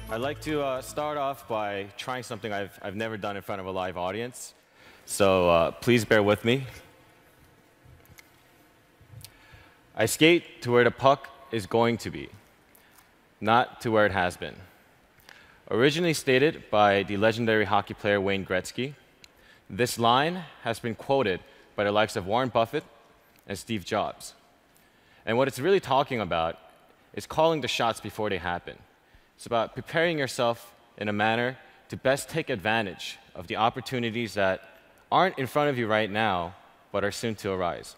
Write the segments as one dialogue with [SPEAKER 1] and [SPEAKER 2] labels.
[SPEAKER 1] I'd like to start off by trying something I've never done in front of a live audience. So please bear with me. I skate to where the puck is going to be, not to where it has been. Originally stated by the legendary hockey player Wayne Gretzky, this line has been quoted by the likes of Warren Buffett and Steve Jobs. And what it's really talking about is calling the shots before they happen. It's about preparing yourself in a manner to best take advantage of the opportunities that aren't in front of you right now, but are soon to arise.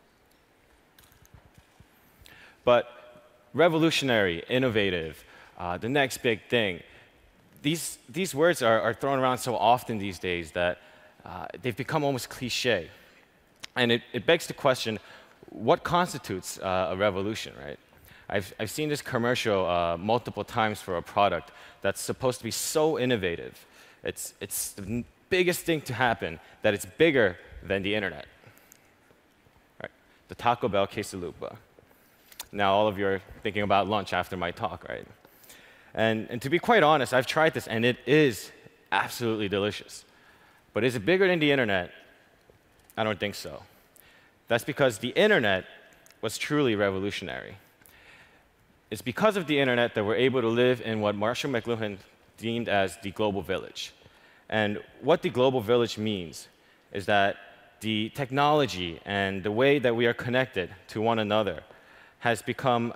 [SPEAKER 1] But revolutionary, innovative, the next big thing, these words are thrown around so often these days that they've become almost cliche. And it begs the question, what constitutes a revolution, right? I've seen this commercial multiple times for a product that's supposed to be so innovative. It's the biggest thing to happen, that it's bigger than the internet. Right? The Taco Bell quesalupa. Now all of you are thinking about lunch after my talk, right? And to be quite honest, I've tried this, and it is absolutely delicious. But is it bigger than the internet? I don't think so. That's because the internet was truly revolutionary. It's because of the internet that we're able to live in what Marshall McLuhan deemed as the global village. And what the global village means is that the technology and the way that we are connected to one another has become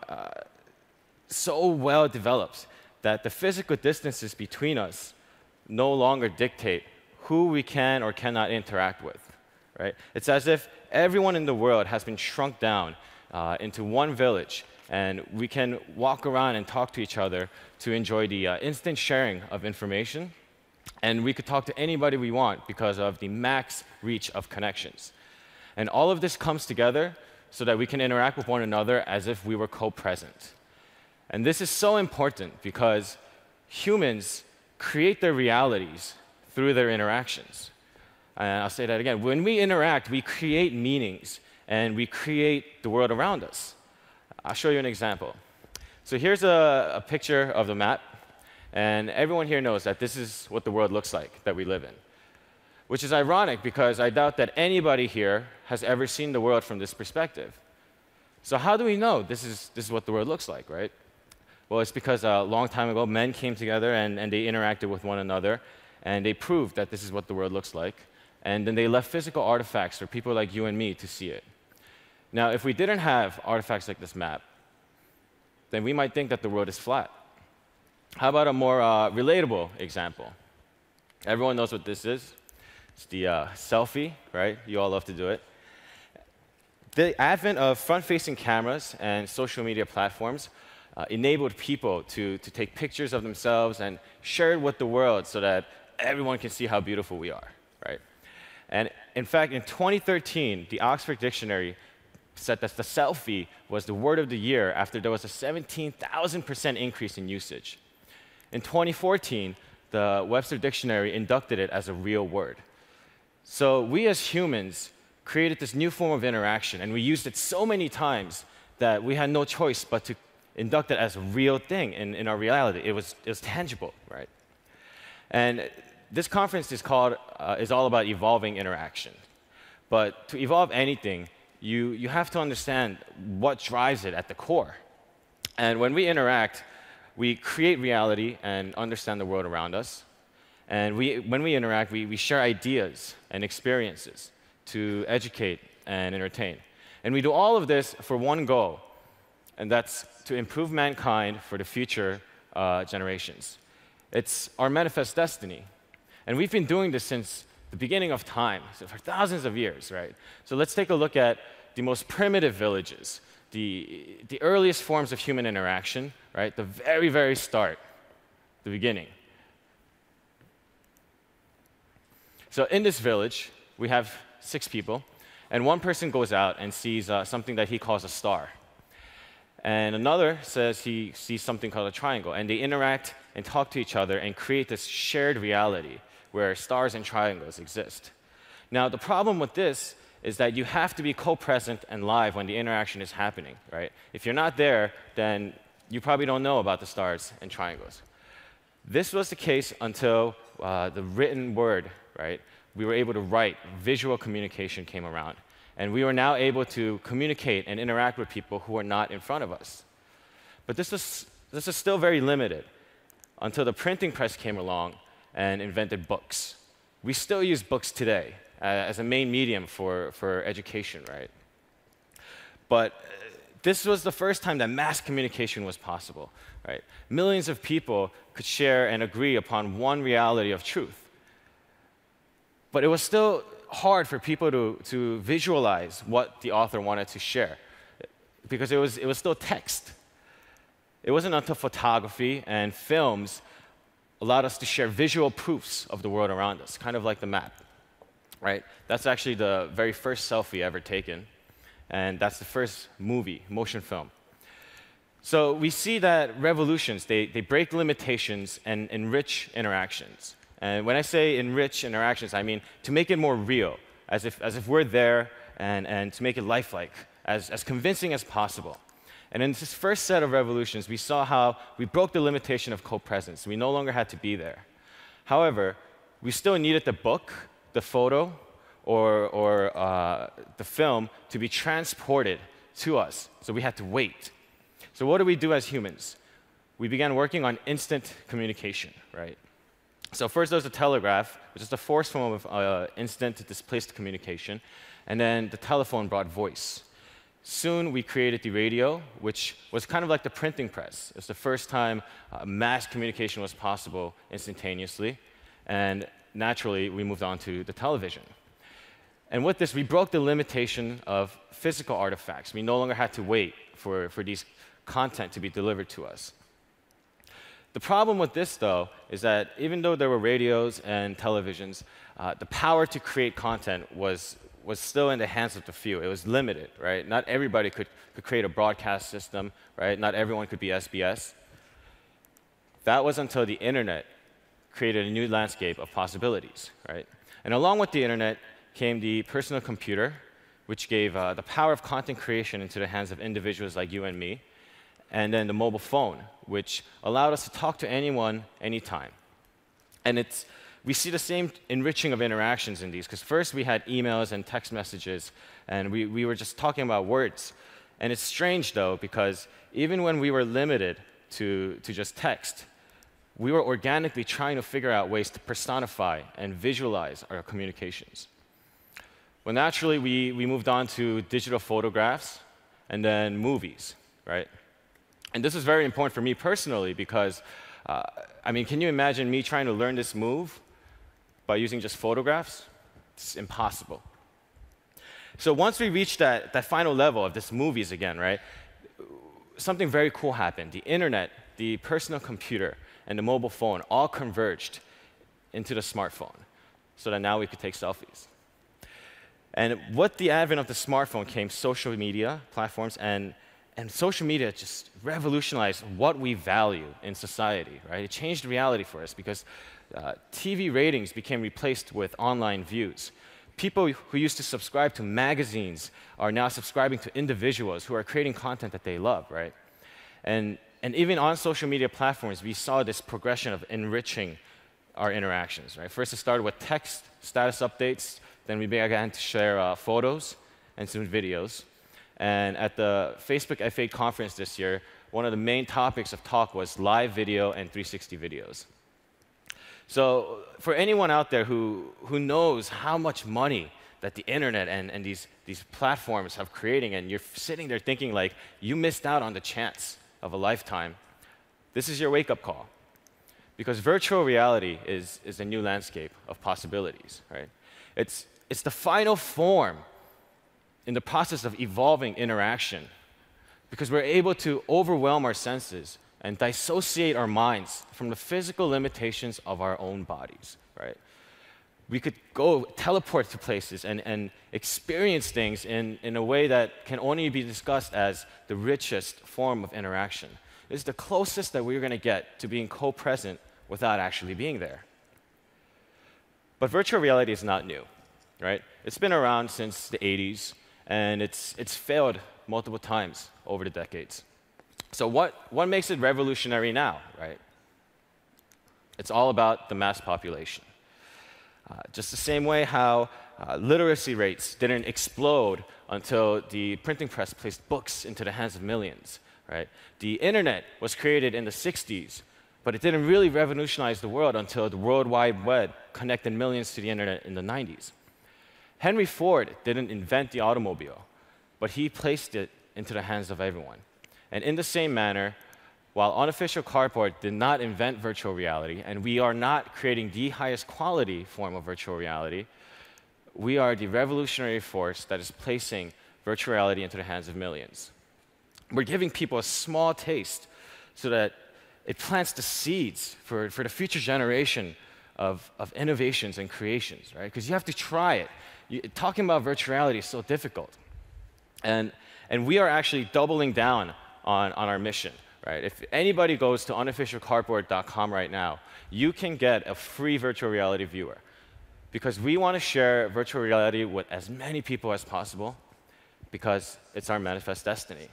[SPEAKER 1] so well developed that the physical distances between us no longer dictate who we can or cannot interact with. Right? It's as if everyone in the world has been shrunk down into one village, and we can walk around and talk to each other to enjoy the instant sharing of information. And we could talk to anybody we want because of the max reach of connections. And all of this comes together so that we can interact with one another as if we were co-present. And this is so important because humans create their realities through their interactions. And I'll say that again. When we interact, we create meanings, and we create the world around us. I'll show you an example. So here's a picture of the map, and everyone here knows that this is what the world looks like that we live in, which is ironic because I doubt that anybody here has ever seen the world from this perspective. So how do we know this is what the world looks like, right? Well, it's because a long time ago, men came together and they interacted with one another, and they proved that this is what the world looks like. And then they left physical artifacts for people like you and me to see it. Now, if we didn't have artifacts like this map, then we might think that the world is flat. How about a more relatable example? Everyone knows what this is. It's the selfie, right? You all love to do it. The advent of front-facing cameras and social media platforms enabled people to take pictures of themselves and share it with the world so that everyone can see how beautiful we are, right? And in fact, in 2013, the Oxford Dictionary said that the selfie was the word of the year after there was a 17,000% increase in usage. In 2014, the Webster Dictionary inducted it as a real word. So we as humans created this new form of interaction, and we used it so many times that we had no choice but to induct it as a real thing in our reality. It was tangible, right? And this conference is all about evolving interaction. But to evolve anything, you have to understand what drives it at the core. And when we interact, we create reality and understand the world around us. And when we interact, we share ideas and experiences to educate and entertain. And we do all of this for one goal, and that's to improve mankind for the future generations. It's our manifest destiny. And we've been doing this since the beginning of time, so for thousands of years, right? So let's take a look at the most primitive villages, the earliest forms of human interaction, right? The very, very start, the beginning. So in this village, we have 6 people, and one person goes out and sees something that he calls a star. And another says he sees something called a triangle, and they interact and talk to each other and create this shared reality where stars and triangles exist. Now, the problem with this is that you have to be co-present and live when the interaction is happening, right? If you're not there, then you probably don't know about the stars and triangles. This was the case until the written word, right? We were able to write, visual communication came around. And we were now able to communicate and interact with people who are not in front of us. But this is still very limited until the printing press came along and invented books. We still use books today as a main medium for education, right? But this was the first time that mass communication was possible, right? Millions of people could share and agree upon one reality of truth. But it was still hard for people to visualize what the author wanted to share, because it was still text. It wasn't until photography and films allowed us to share visual proofs of the world around us, kind of like the map, right? That's actually the very first selfie ever taken, and that's the first movie, motion film. So we see that revolutions, they break limitations and enrich interactions. And when I say enrich interactions, I mean to make it more real, as if we're there, and to make it lifelike, as convincing as possible. And in this first set of revolutions, we saw how we broke the limitation of co-presence. We no longer had to be there. However, we still needed the book, the photo, or the film to be transported to us. So we had to wait. So what do we do as humans? We began working on instant communication, right? So first there was the telegraph, which is the first form of instant displaced communication. And then the telephone brought voice. Soon we created the radio, which was kind of like the printing press. It's the first time mass communication was possible instantaneously. And naturally, we moved on to the television. And with this, we broke the limitation of physical artifacts. We no longer had to wait for these content to be delivered to us. The problem with this, though, is that even though there were radios and televisions, the power to create content was still in the hands of the few. It was limited, right? Not everybody could create a broadcast system, right? Not everyone could be SBS. That was until the internet created a new landscape of possibilities, right? And along with the internet came the personal computer, which gave the power of content creation into the hands of individuals like you and me. And then the mobile phone, which allowed us to talk to anyone, anytime. And we see the same enriching of interactions in these, because first we had emails and text messages, and we were just talking about words. And it's strange, though, because even when we were limited to just text, we were organically trying to figure out ways to personify and visualize our communications. Well, naturally, we moved on to digital photographs and then movies, right? And this is very important for me personally because, I mean, can you imagine me trying to learn this move by using just photographs? It's impossible. So once we reached that final level of this movies again, right, something very cool happened. The internet, the personal computer, and the mobile phone all converged into the smartphone so that now we could take selfies. And with the advent of the smartphone came social media platforms, and social media just revolutionized what we value in society, right? It changed reality for us because TV ratings became replaced with online views. People who used to subscribe to magazines are now subscribing to individuals who are creating content that they love, right? And even on social media platforms, we saw this progression of enriching our interactions, right? First, it started with text, status updates. Then we began to share photos and some videos. And at the Facebook F8 conference this year, one of the main topics of talk was live video and 360 videos. So for anyone out there who knows how much money that the internet and these platforms have creating, and you're sitting there thinking like you missed out on the chance of a lifetime, this is your wake-up call. Because virtual reality is a new landscape of possibilities, right? It's the final form in the process of evolving interaction, because we're able to overwhelm our senses and dissociate our minds from the physical limitations of our own bodies, right? We could go teleport to places and experience things in a way that can only be discussed as the richest form of interaction. It's the closest that we're going to get to being co-present without actually being there. But virtual reality is not new, right? It's been around since the 80s, and it's failed multiple times over the decades. So what makes it revolutionary now, right? It's all about the mass population. Just the same way how literacy rates didn't explode until the printing press placed books into the hands of millions, right? The internet was created in the 60s, but it didn't really revolutionize the world until the World Wide Web connected millions to the internet in the 90s. Henry Ford didn't invent the automobile, but he placed it into the hands of everyone. And in the same manner, while Unofficial Cardboard did not invent virtual reality, and we are not creating the highest quality form of virtual reality, we are the revolutionary force that is placing virtual reality into the hands of millions. We're giving people a small taste so that it plants the seeds for the future generation of innovations and creations, right? Because you have to try it. Talking about virtual reality is so difficult. And we are actually doubling down on our mission. Right? If anybody goes to unofficialcardboard.com right now, you can get a free virtual reality viewer. Because we want to share virtual reality with as many people as possible, because it's our manifest destiny.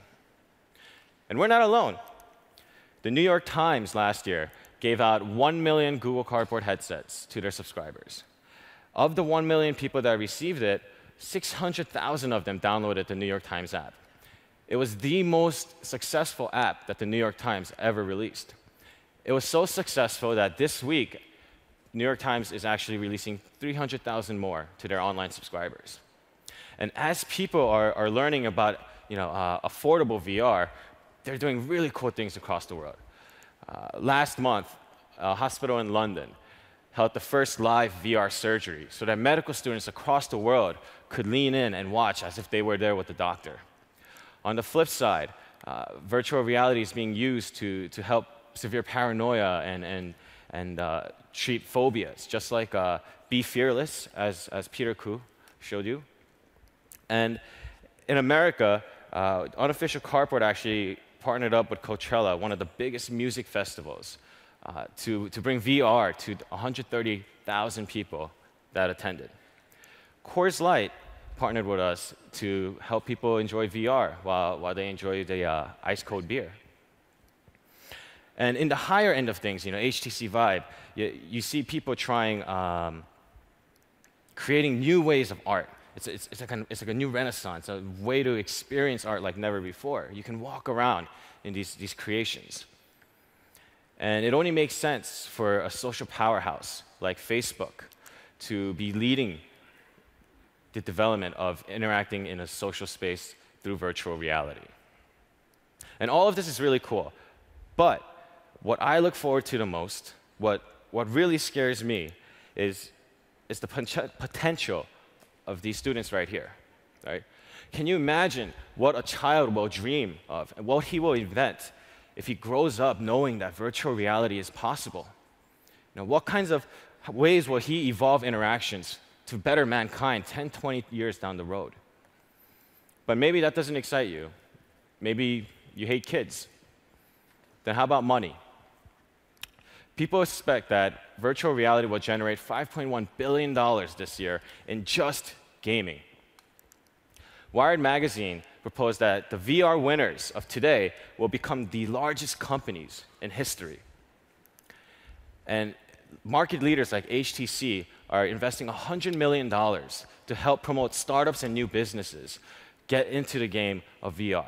[SPEAKER 1] And we're not alone. The New York Times last year gave out 1 million Google Cardboard headsets to their subscribers. Of the 1 million people that received it, 600,000 of them downloaded the New York Times app. It was the most successful app that the New York Times ever released. It was so successful that this week, New York Times is actually releasing 300,000 more to their online subscribers. And as people are learning about affordable VR, they're doing really cool things across the world. Last month, a hospital in London held the first live VR surgery so that medical students across the world could lean in and watch as if they were there with the doctor. On the flip side, virtual reality is being used to help severe paranoia and treat phobias, just like Be Fearless, as Peter Koo showed you. And in America, Unofficial Cardboard actually partnered up with Coachella, one of the biggest music festivals, to bring VR to 130,000 people that attended. Coors Light partnered with us to help people enjoy VR while they enjoy the ice-cold beer. And in the higher end of things, HTC Vive, you see people trying, creating new ways of art. It's like a new renaissance, a way to experience art like never before. You can walk around in these creations. And it only makes sense for a social powerhouse like Facebook to be leading the development of interacting in a social space through virtual reality. And all of this is really cool. But what I look forward to the most, what really scares me, is the potential of these students right here. Right? Can you imagine what a child will dream of and what he will invent if he grows up knowing that virtual reality is possible? What kinds of ways will he evolve interactions to better mankind 10, 20 years down the road? But maybe that doesn't excite you. Maybe you hate kids. Then how about money? People expect that virtual reality will generate $5.1 billion this year in just gaming. Wired Magazine proposed that the VR winners of today will become the largest companies in history. And market leaders like HTC are investing $100 million to help promote startups and new businesses get into the game of VR.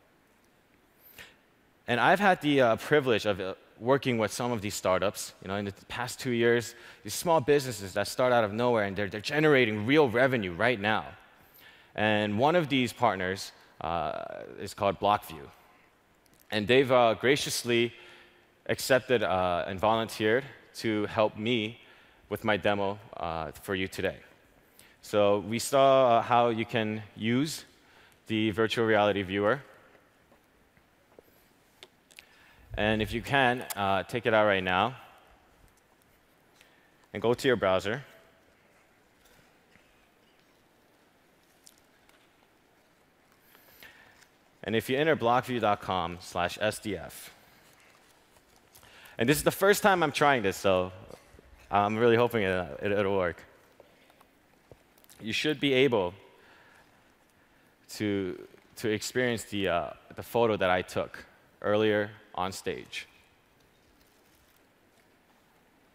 [SPEAKER 1] And I've had the privilege of working with some of these startups. In the past 2 years, these small businesses that start out of nowhere, and they're generating real revenue right now. And one of these partners is called Blockview. And they've graciously accepted and volunteered to help me with my demo for you today. So we saw how you can use the virtual reality viewer. And if you can, take it out right now and go to your browser. And if you enter blockview.com/SDF, and this is the first time I'm trying this, so I'm really hoping it'll work. You should be able to experience the photo that I took earlier on stage.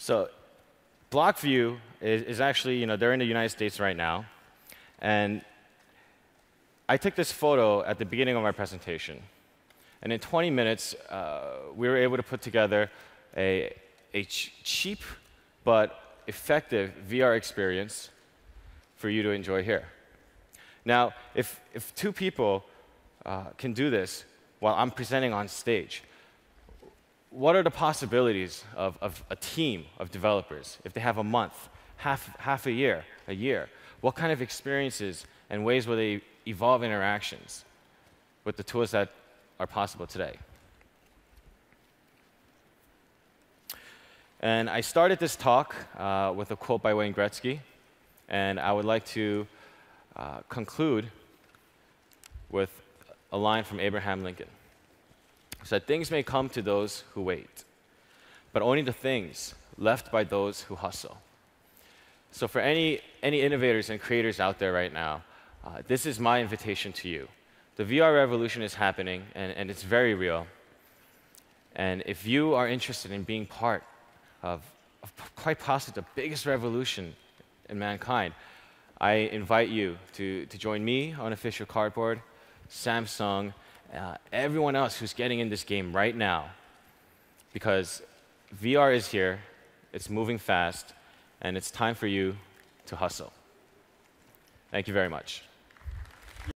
[SPEAKER 1] So Blockview is actually, they're in the United States right now. And I took this photo at the beginning of my presentation. And in 20 minutes, we were able to put together a cheap but effective VR experience for you to enjoy here. Now, if two people can do this while I'm presenting on stage, what are the possibilities of a team of developers if they have a month, half a year, a year? What kind of experiences and ways will they evolve interactions with the tools that are possible today? And I started this talk with a quote by Wayne Gretzky, and I would like to conclude with a line from Abraham Lincoln. He said, "Things may come to those who wait, but only the things left by those who hustle." So for any innovators and creators out there right now, this is my invitation to you. The VR revolution is happening, and it's very real. And if you are interested in being part of quite possibly the biggest revolution in mankind, I invite you to join me on Official Cardboard, Samsung, everyone else who's getting in this game right now, because VR is here, it's moving fast, and it's time for you to hustle. Thank you very much.